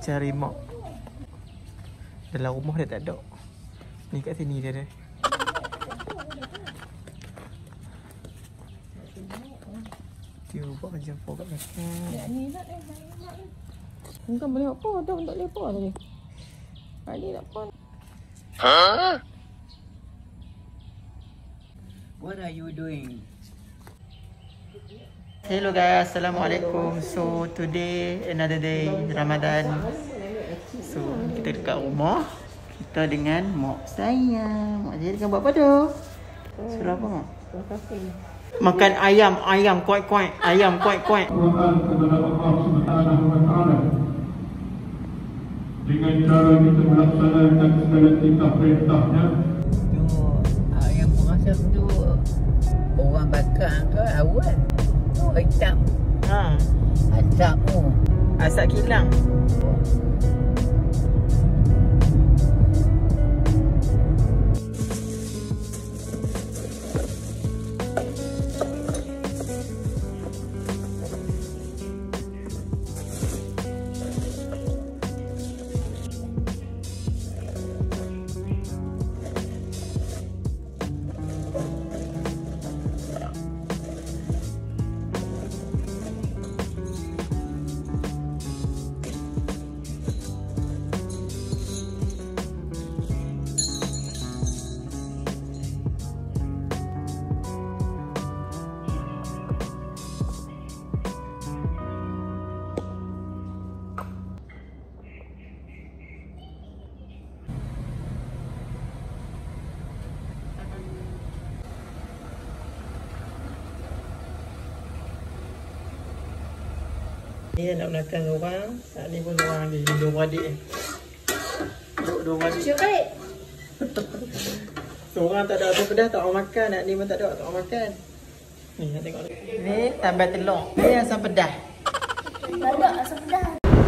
cari mak. Dalam rumah dia tak ada. Ni kat sini dia ada. Cuba kerja apa kat makan. Ya ni nak bukan boleh apa dah, tak boleh apa tadi. Tadi tak apa. Huh? What are you doing? Hello guys, Assalamualaikum. So today another day Ramadan. So kita dekat rumah. Kita dengan mak saya. Mak saya dengan buat apa tu? Suruh apa mak? Makan ayam kuat-kuat. Ayam kuat-kuat. Quran kepada Allah Subhanahu wa taala. Dengan cara kita melaksanakan segala perintah-perintahnya. Yang merasa tu orang bakar ke awal. Oh, hitam. Ha, Asap tu. asap kilang. Ni nak makan seorang. Tak ni pun seorang lagi. Dua beradik ni. Dua beradik. Cakap. Seorang tak ada apa pedas, tak orang makan. Nak ni pun tak ada, tak orang makan. Ni nak tengok ni. Ni tambah telur. Ni asam pedas. Tak ada asam pedas.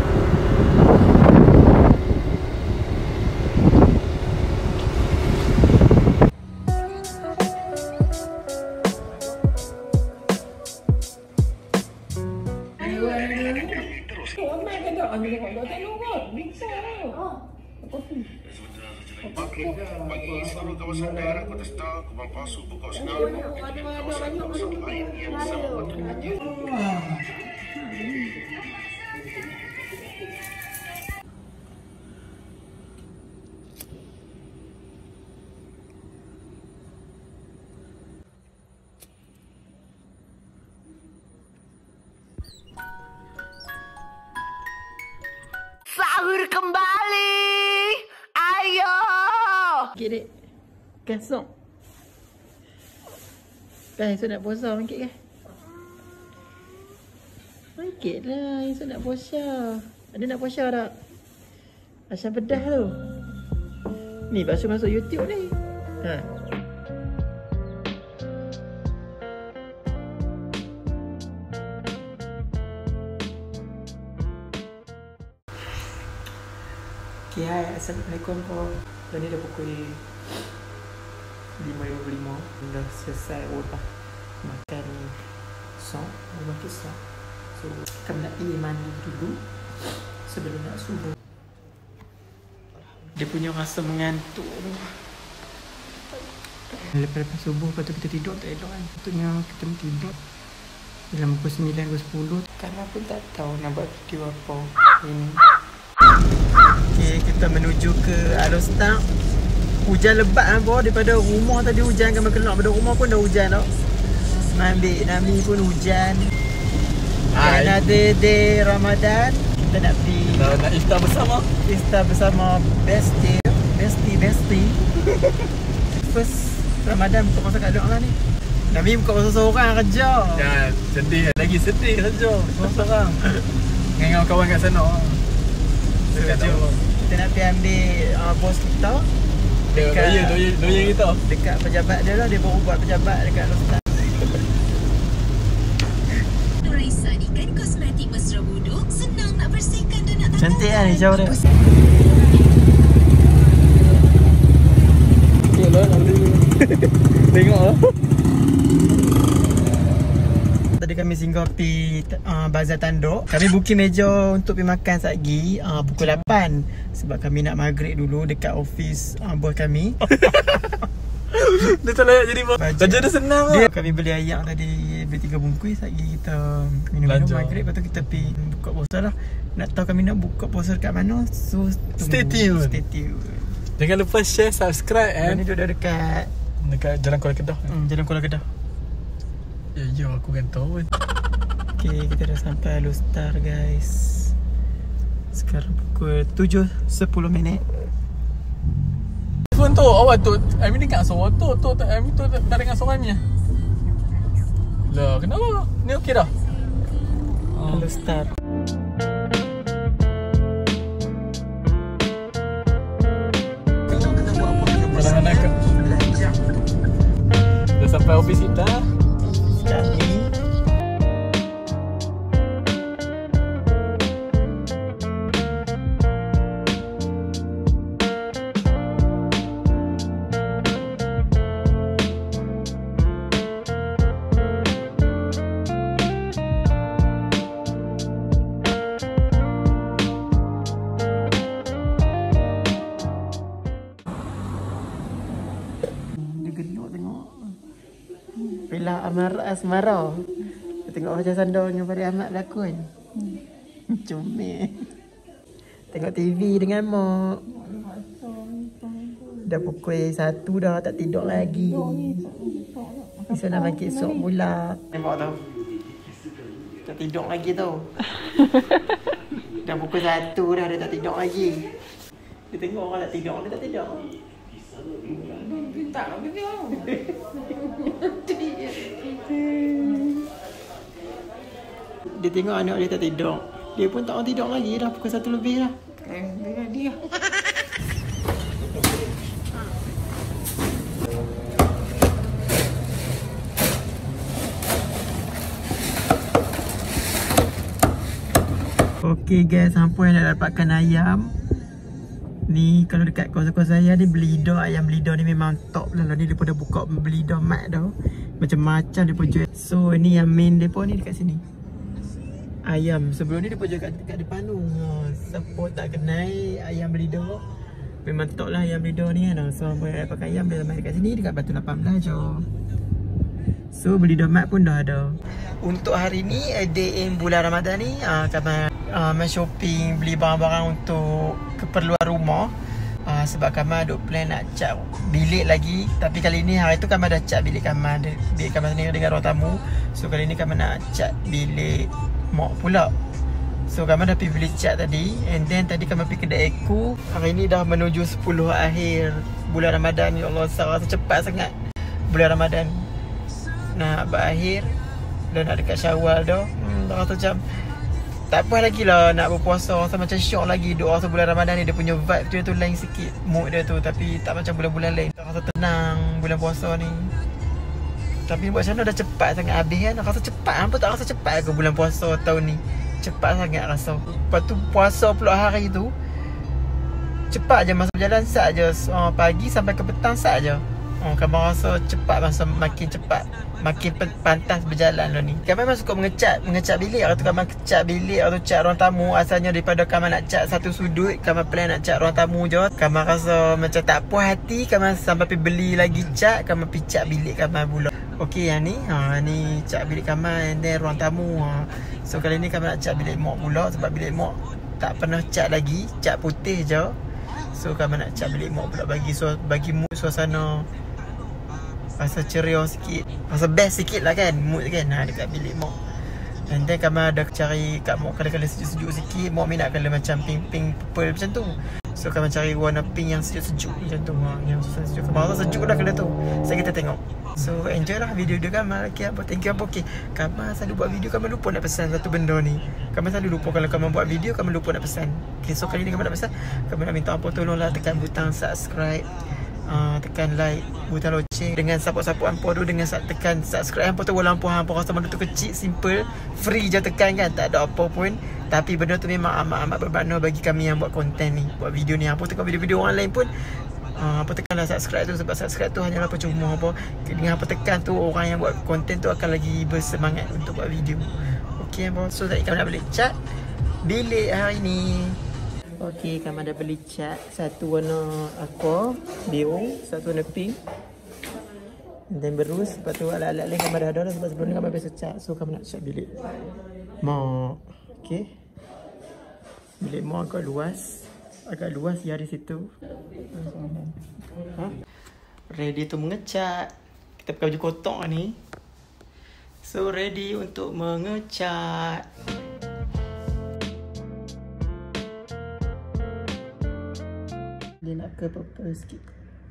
Bagi seluruh kawasan daerah Kota Star, Kubang Pasu, Pokok Senang, kawasan lain yang sama waktunya. Sahur kembali. Ayo. Sikit dek. Kasok. Kan esok nak puasa sikit kan? Sikit lah esok nak puasa. Ada nak puasa tak? Asam pedas tu. Ni pasal masuk YouTube ni. Ha. Okay, hai. Assalamualaikum po. Tadi dah pukul 5.55. Dah selesai dah makan sok, makan sok. So, kita nak pergi mandi dulu sebelum nak subuh. Dia punya rasa mengantuk tu. Lepas subuh, lepas tu kita tidur tak elok kan. Patutnya kita tidur dalam pukul 9 ke 10. Karena pun tak tahu nak buat video apa ini. Okay, kita menuju ke Alostar. Hujan lebat lah bawah. Daripada rumah tadi hujan kan keluar. Daripada rumah pun dah hujan tau. Ambil Nami pun hujan. Another day Ramadan. Kita nak pergi nak iftar bersama. Iftar bersama Bestie. First Ramadan buka masa kat luar lah ni. Nami buka masa seorang kerja. Jangan sedih. Lagi sedih saja. Seorang-seorang. Dengan kawan kat sana. So, jom kita nak pergi ambil bos kita Doya kita. dekat pejabat dia lah. Dia baru buat pejabat dekat Alostar. Nuraisan ikan kosmetik mesra buduk, senang nak bersihkan dan nak tanggal. Cantik kan hijau dia. Okay lah, nanti tengok lah. tadi kami singgah pergi Bazar Tanduk. Kami booking meja untuk pergi makan lagi pukul 8. Sebab kami nak maghrib dulu dekat office bos kami. Dia tak layak jadi kerja dia senang dia, kami beli ayam tadi, beli 3 bungkus. Lagi kita minum-minum maghrib. Lepas tu kita pergi buka puasa lah. Nak tahu kami nak buka puasa dekat mana, so Stay tune. Jangan lupa share, subscribe Ni duduk dekat Jalan Kuala Kedah. Jalan Kuala Kedah. Ya aku kan tahu. Okay, kita dah sampai Lustar guys. Sekarang pukul 7.10. Phone tu awak tu Ami dengar suara tu Ami tu tak dengar suara Ami. Lah kenapa? Ni okey dah. Lustar. Anak-anak ke? Dah sampai office kita. Kami Bila Amar Asmara. Tengok macam Sandor dengan Fariz Ahmad berlakon. Comel. Tengok TV dengan mak. Dah pukul 1 dah tak tidur lagi. Bisa nak bangkit esok pula. Nampak tau. Tak tidur lagi tau. Dah pukul 1 dah dia tak tidur lagi. Dia tengok orang tak tidur, dia tak tidur. Tak nak tidur. Dia tengok anak dia tak tidur. Dia pun tak mau tidur lagi dah pukul 1 lebih dah. Dia. Okay guys, hampa yang nak dapatkan ayam. Ni kalau dekat kos-kos saya ni Belida, ayam Belida ni memang top lah. Ni depa dah buka Belida mat dah. Macam-macam depa jual. So ni yang main depa ni dekat sini. Ayam sebelum ni depa jual kat depan tu. Siapa tak kenal ayam Belida, memang top lah ayam Belida ni kan. So hampa nak dapatkan ayam dia main dekat sini dekat Batu 18 je. So Belida mat pun dah ada. Untuk hari ni day in bulan Ramadan ni kami main shopping, beli barang-barang untuk keperluan rumah. Sebab kami ada plan nak cat bilik lagi. Tapi kali ni hari tu kami dah cat bilik kami. Bilik kami sendiri dengan ruang tamu. So kali ni kami nak cat bilik mak pula. So kami dah pergi beli cat tadi. And then tadi kami pergi kedai Eko. Hari ni dah menuju 10 akhir bulan Ramadan. Ya Allah, rasa cepat sangat bulan Ramadan nak berakhir. Dah nak dekat Syawal dah. Dah rasa macam tak apa lagi lah nak berpuasa. Rasa macam syok lagi. Doa sebulan Ramadan ni dia punya vibe tu lain sikit. Mood dia tu. Tapi tak macam bulan-bulan lain. Rasa tenang bulan puasa ni. Tapi buat macam mana dah cepat sangat habis kan. Rasa cepat. Hampa tak rasa cepat ke bulan puasa tahun ni. Cepat sangat rasa. Lepas tu puasa pula hari tu cepat je masa berjalan. Sat je pagi sampai ke petang sat je. Kami rasa cepat, masa makin cepat, makin pantas berjalan lah ni. Kami memang suka mengecat bilik. Waktu kami cat bilik atau cat ruang tamu, asalnya daripada kami nak cat satu sudut, kami plan nak cat ruang tamu je. Kami rasa macam tak puas hati, kami sampai pergi beli lagi cat. Kami pergi cat bilik kami pula. Okey yang ni, ni cat bilik kami and then ruang tamu. So kali ni kami nak cat bilik mak pula. Sebab bilik mak tak pernah cat lagi, cat putih je. So kami nak cat bilik mak pula, bagi mood suasana rasa ceria sikit, rasa best sikit lah kan, mood kan dekat bilik mak. And then kami ada cari kat mak colour-colour sejuk-sejuk sikit. Mak minat colour macam pink purple macam tu. So kami cari warna pink yang sejuk-sejuk macam tu. Yang sejuk, kami rasa sejuk dah colour tu. So kita tengok. So enjoy lah video kami. Okay, apa thank you apa. Okay, kami selalu buat video, kami lupa nak pesan satu benda ni. Kami selalu lupa kalau kami buat video, kami lupa nak pesan. Okay, so kali ni kami nak pesan, kami nak minta apa, tolonglah tekan butang subscribe, tekan like, butang loceng. Dengan support hampa tu, dengan tekan subscribe hampa tu, walaupun hampa rasa benda tu kecil, simple, free je tekan kan, tak ada apa pun. Tapi benda tu memang amat-amat bermakna bagi kami yang buat konten ni, buat video ni. Hampa tengok video-video orang lain pun Apa tekanlah subscribe tu, sebab subscribe tu hanyalah percuma apa. Dengan apa tekan tu, orang yang buat konten tu akan lagi bersemangat untuk buat video. Okey apa. So tadi kami nak beli cat bilik hari ni. Okey, kami dah beli cat. Satu warna aqua biru, satu warna pink. Dan berus. Lepas tu alat-alat lain kami dah ada dah, sebab sebelum ni kami biasa cat. So kami nak cat bilik mak. Okey, bilik mak agak luas ya di situ. Ready tu mengecat. Kita pakai baju kotak ni. So ready untuk mengecat. Dia nak ke purple sikit.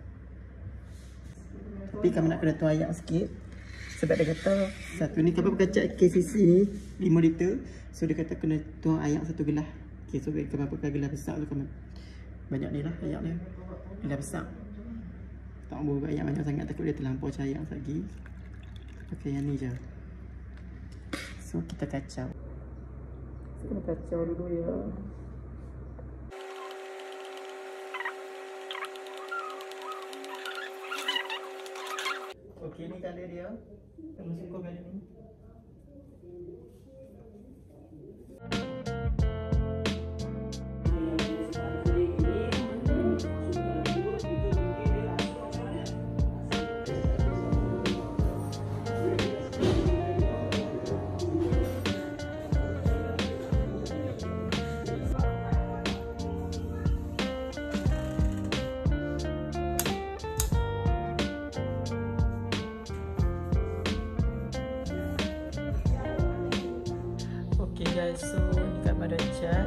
Tapi kami nak kena tuang ayak sikit. Sebab dia kata satu ni kami pakai cat KCC ni 5 liter. So dia kata kena tuang ayak 1 gelas. Okay, so kami pakai gelas besar tu kami banyak ni lah ayak ni. Gelas besar. Tak boleh buat ayak banyak sangat, takut dia terlampau cair lagi. Pakai yang ni je. So kita kacau. Kita kacau dulu ya. Okey, ni colour dia. Kamu suka colour ni? Okay guys, so ni kat badan cat.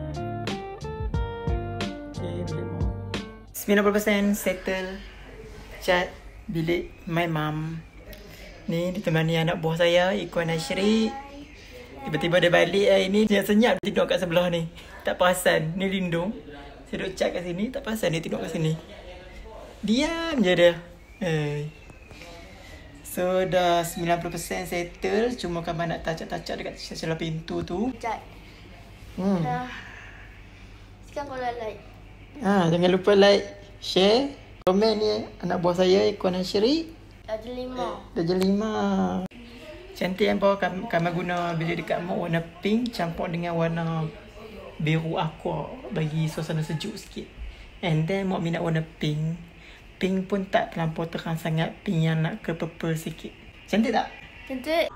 Okay, bilik mak 90% settle cat bilik my mum. Ni ditemani anak buah saya, Ikuan Ashri. Tiba-tiba dia balik hari ni, dia senyap tidur kat sebelah ni. Tak perasan, ni lindung. Saya duduk cat kat sini, tak perasan dia tidur kat sini. Diam je dia. So dah 90% settle. Cuma kami nak tacak-tacak dekat celah pintu tu. Cat. Dah. Sekarang kalau like. Jangan lupa like, share, komen ni anak buah saya Ikuan Ashri. Darjah 5. Darjah 5. Cantik kan bawah. Kami guna bilik dekat mak warna pink campur dengan warna biru aqua bagi suasana sejuk sikit. And then mak minat warna pink. Pink pun tak terlampau terang sangat. Pink yang nak ke purple sikit. Cantik tak? Cantik.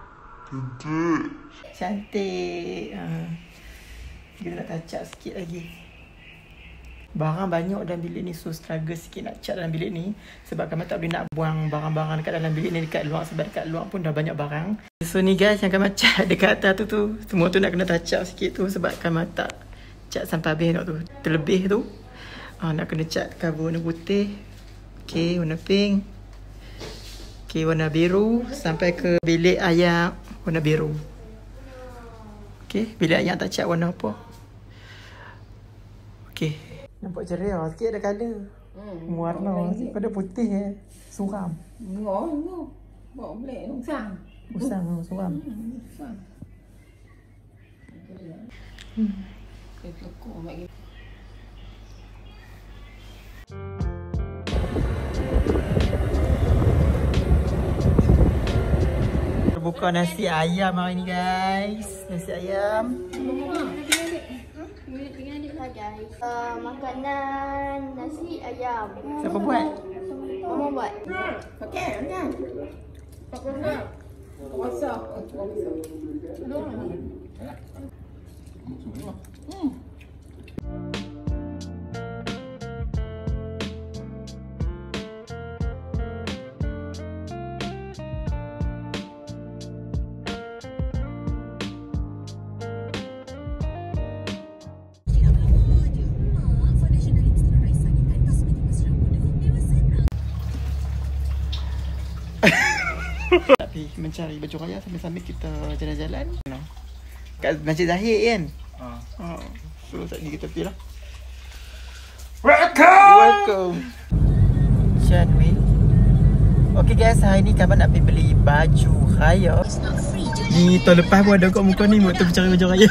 Cantik. Kita nak touch up sikit lagi. Barang banyak dalam bilik ni. So struggle sikit nak cat dalam bilik ni. Sebab kami tak boleh nak buang barang-barang dekat dalam bilik ni dekat luar. Sebab dekat luar pun dah banyak barang. So ni guys yang kami cat dekat atas tu. Semua tu nak kena touch up sikit tu. Sebab kami tak cat sampai habis tu. Terlebih tu. Nak kena cat cover warna putih. Okay, warna pink. Okay, warna biru. Sampai ke bilik ayak warna biru. Okay, bilik ayak tak cat warna apa. Okay, nampak ceria sikit ada colour. Warna pada putih suram. Bawa beli usang. Usang suram. Usang. Tekuk mak. Buka nasi ayam hari ni guys. Nasi ayam. Hai guys. Makanan nasi ayam. Siapa buat? Mama buat. Okey, kan? Pakai puasa. Tapi mencari baju raya sambil-sambil kita jalan-jalan. Kat Masjid Zahid kan? So sekejap kita pergi lah. Welcome. Canwi. Okay guys, hari ni kami nak pergi beli baju raya. Ni tahun lepas pun ada kat muka ni waktu mencari baju raya.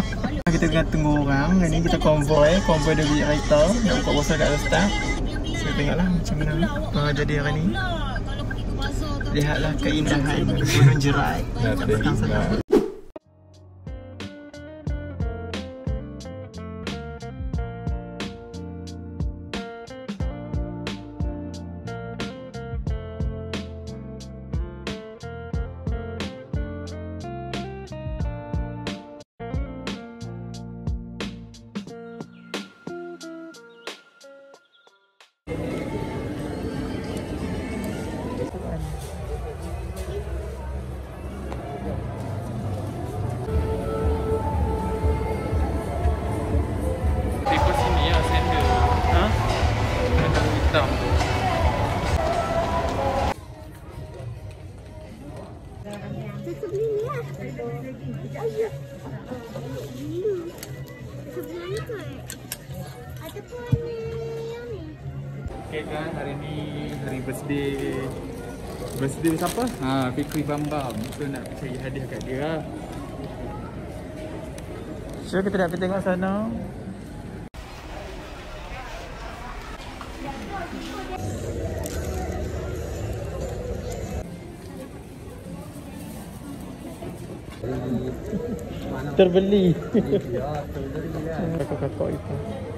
Kita tengah tunggu orang. Hari ni kita konvoy dari kereta nak buka puasa kat Rostaf. So tengoklah macam mana apa jadi hari ni. Lihatlah keindahan Gunung Jerai kat belakang sana. Ikut sini ya, sender. Ha? Ada hitam. Okay kan, hari ni hari birthday. Birthday siapa? Ha, Fikri Bambam. So nak cari hadiah kat dia lah. So kita nak pergi tengok sana. Terbeli. Kakak-kakak itu.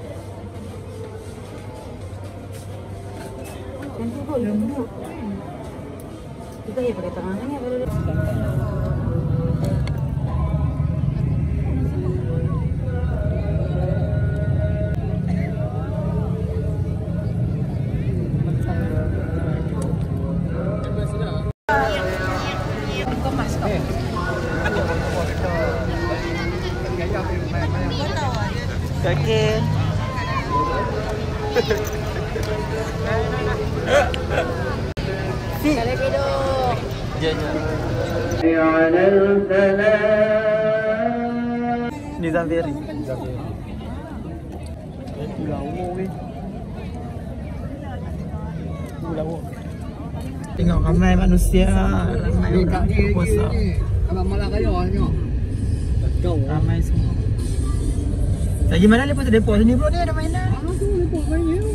Kita ya pakai tangannya pada Okey. Kalau hidup. Nizam Ferry. Tengok ramai manusia, ramai orang puasa. Abang malah kaya tengok. Kau. Ramai semua. Lagi mana lepas tu depo sini bro, ni ada mainan. Tu lepas mainnya.